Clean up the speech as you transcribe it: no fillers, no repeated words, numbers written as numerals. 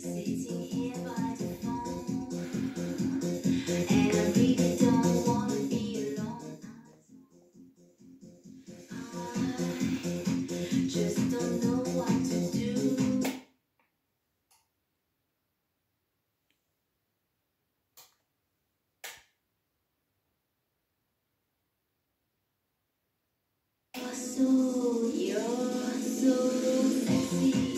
sitting here by the phone, and I really don't wanna be alone. I just don't know what to do. You're so sexy.